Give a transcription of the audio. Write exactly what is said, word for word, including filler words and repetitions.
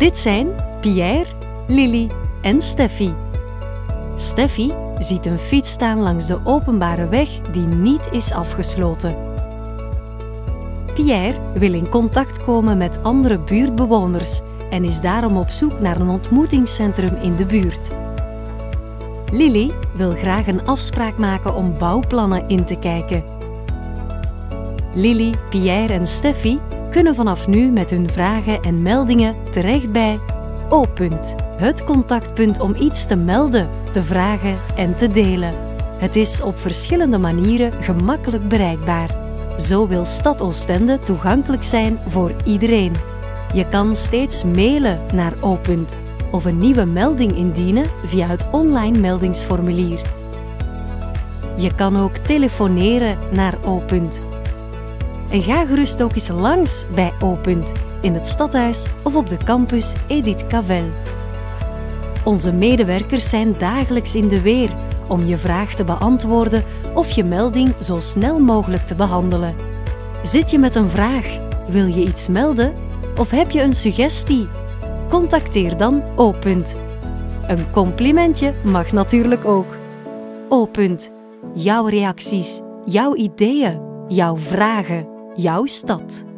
Dit zijn Pierre, Lily en Steffi. Steffi ziet een fiets staan langs de openbare weg die niet is afgesloten. Pierre wil in contact komen met andere buurtbewoners en is daarom op zoek naar een ontmoetingscentrum in de buurt. Lily wil graag een afspraak maken om bouwplannen in te kijken. Lily, Pierre en Steffi kunnen vanaf nu met hun vragen en meldingen terecht bij O. Het contactpunt om iets te melden, te vragen en te delen. Het is op verschillende manieren gemakkelijk bereikbaar. Zo wil Stad Oostende toegankelijk zijn voor iedereen. Je kan steeds mailen naar O. of een nieuwe melding indienen via het online meldingsformulier. Je kan ook telefoneren naar O. En ga gerust ook eens langs bij O. in het stadhuis of op de campus Edith Cavell. Onze medewerkers zijn dagelijks in de weer om je vraag te beantwoorden of je melding zo snel mogelijk te behandelen. Zit je met een vraag? Wil je iets melden? Of heb je een suggestie? Contacteer dan O. Een complimentje mag natuurlijk ook. O. Jouw reacties, jouw ideeën, jouw vragen, jouw stad.